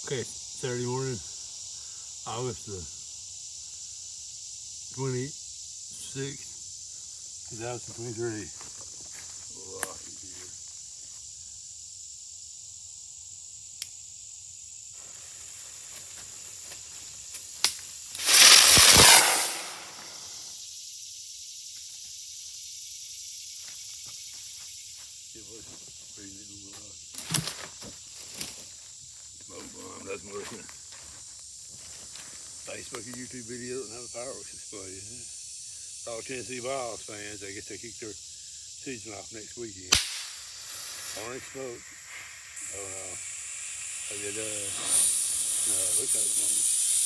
Okay, Saturday morning, August the 26th, 2023. Rocky here. It was pretty little smoke bomb doesn't work. Facebook and YouTube video and have a fireworks display. All Tennessee Vols fans, I guess they kick their season off next weekend. Orange smoke. Oh no. Oh, it does. No, it looks like something.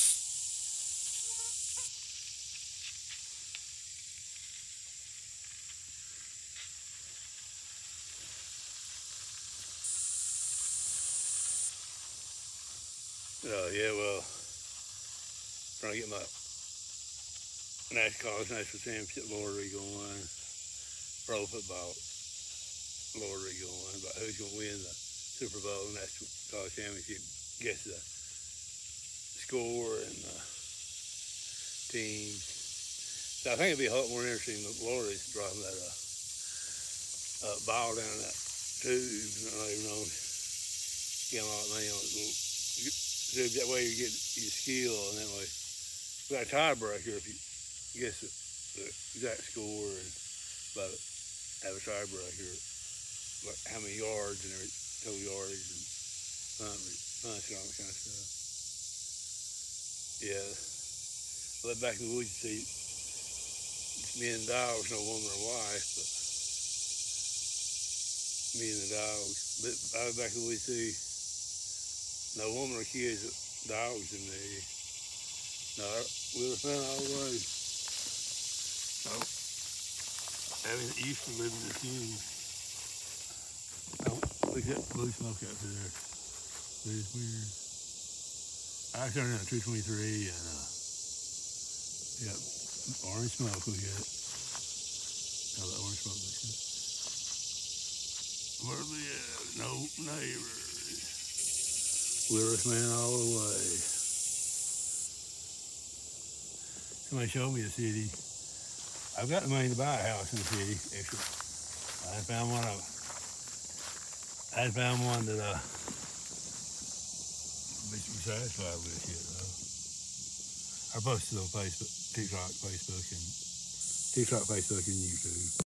Yeah, well, trying to get my college national championship lottery going, pro football lottery going, about who's going to win the Super Bowl and national college championship. Guess the score and the team. So I think it'd be a lot more interesting the lottery's dropping that ball down that tube. I don't even know. Get a lot of money on it. Tube. That way you get your skill, and that way we got a tiebreaker if you guess the exact score and about have a tiebreaker, like how many yards and every total yardage and punch and all that kind of stuff. Yeah, I lived back in the woods. See, me and the dogs, no woman or wife, but me and the dogs. But I lived back in the woods. See, no woman or kids, dogs in me. No, we were fun all the way. So, having used to live in the team. Oh, look at that blue smoke out there. It's weird. I turned out 223 and yeah, orange smoke. We got all that orange smoke back there. Where are we at? No neighbors. Willis man all the way. Somebody showed me the city. I've got the money to buy a house in the city. Extra. I hadn't found one that be satisfied with yet though. I posted on Facebook, TikTok, Facebook, and YouTube.